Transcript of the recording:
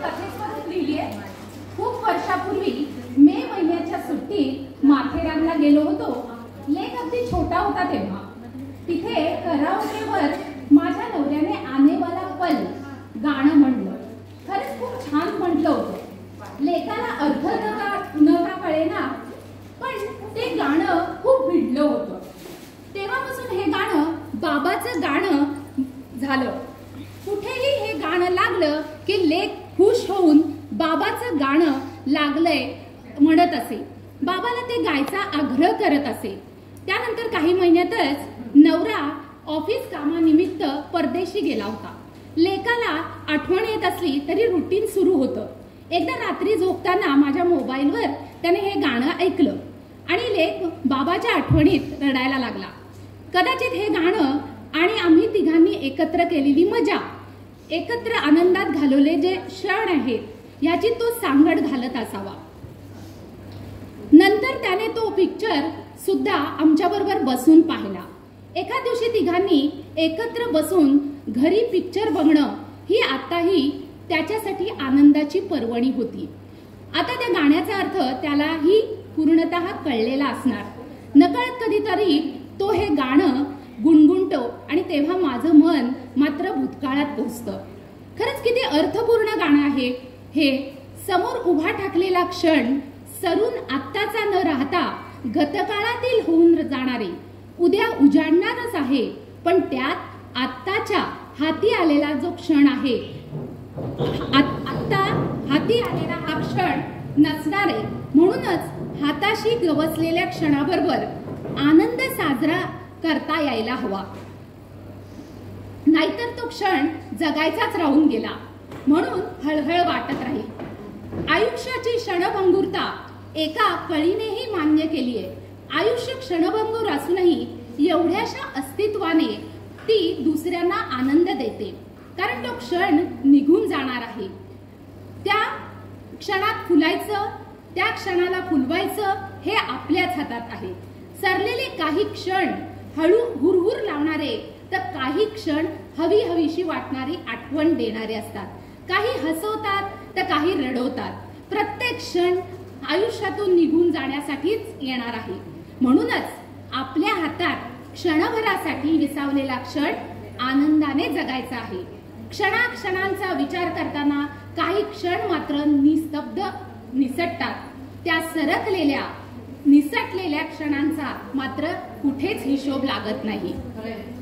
कथेस्वरूप लिहिली आहे। खूप वर्षापूर्वी मे महिन्याच्या सुट्टीत माथेरानला गेलो होतो। लेक अगदी छोटा होता तेव्हा। तिथे कराओकेवर माझ्या नवऱ्याने आने वाला पल गाणं म्हणलं। खरंच खूप छान म्हटलं होतं। लेकाला अर्थ न का कळेना, पण ते गाणं खूप भिडलं होतं। तेव्हापासून हे गाणं बाबाचं गाणं झालं। कुठेही हे गाणं लागलं की लेक खुश होऊन बाबाचं गाणं लागलंय म्हणत असे। बाबाला ते गायचा आग्रह करत असे। त्यानंतर काही महिन्यातच नवरा ऑफिस कामानिमित्त परदेशी गेला होता। लेकाला आठवण येत असली तरी रुटीन सुरू होतं। एकदा रात्री झोपताना माझ्या मोबाईलवर त्याने हे गाणं ऐकलं आणि लेक बाबाच्या आठवणीत रडायला लागला। कदाचित हे गाणं आणि आम्ही तिघांनी एकत्र केलेली मजा, एकत्र आनंदात घालवले जे क्षण आहेत याची तो सांगड घालत असावा। नंतर त्याने तो पिक्चर सुद्धा आमच्याबरोबर बसून पाहिला। एका दिवशी तिघांनी एकत्र बसून घरी पिक्चर बघणं ही आताही त्याच्यासाठी आनंदाची पर्वणी होती। आता त्या गाण्याचा अर्थ त्यालाही पूर्णतः कळलेला असणार। नकळत कधीतरी तो हे गाणं गुणगुणतो आणि तेव्हा माझं मन मात्र भूतकाळात पोहोचतं। खरंच किती अर्थपूर्ण गाणं आहे हे। समोर उभा ठाकलेला क्षण सरून आत्ताचा न राहता गतकाळातील होऊन जाणारे उद्या उजाडणारच आहे, पण त्यात आत्ताच्या हाती आलेला जो क्षण आहे, आत्ता हाती आलेला हा क्षण नसणार आहे। म्हणूनच हाताशी गवसलेल्या क्षणाबरोबर आनंद साजरा करता यायला हवा, नाहीतर तो क्षण जगायचाच राहून गेला म्हणून हळहळ वाटत राहील। आयुष्याची क्षणभंगुरता एका कळीनेही मान्य केली आहे। आयुष्य क्षणभंगुर असूनही एवढ्याशा अस्तित्वाने ती दुसऱ्यांना आनंद देते, कारण तो क्षण निघून जाणार आहे। त्या क्षणात फुलायचं, त्या क्षणाला फुलवायचं हे आपल्याच हातात आहे। सरलेले काही क्षण हळू हुरहुर लावणारे, तर काही क्षण हवी हवीशी वाटणारी आठवण देणारे असतात। काही हसवतात तर काही रडवतात। प्रत्येक क्षण आयुष्यातून निघून जाण्यासाठीच येणार आहे। म्हणूनच आपल्या हातात क्षणभरासाठी विसावलेला क्षण आनंदाने जगायचा आहे। क्षणाक्षणांचा विचार करताना काही क्षण मात्र निस्तब्ध निसटतात। त्या सरकलेल्या निसटलेल्या क्षणांचा मात्र कुठेच हिशोब लागत नाही।